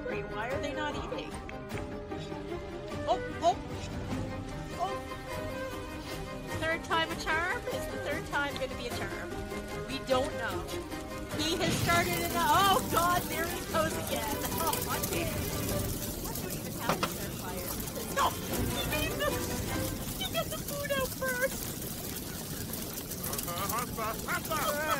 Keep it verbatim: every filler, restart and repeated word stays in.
hungry. Why are they not eating? Oh, oh, oh. Third time a charm? Is the third time going to be a charm? We don't know. He has started it. Oh, God, there he goes again. Oh, I can't. I don't even have to start fire. No, he made the, he got the food out first.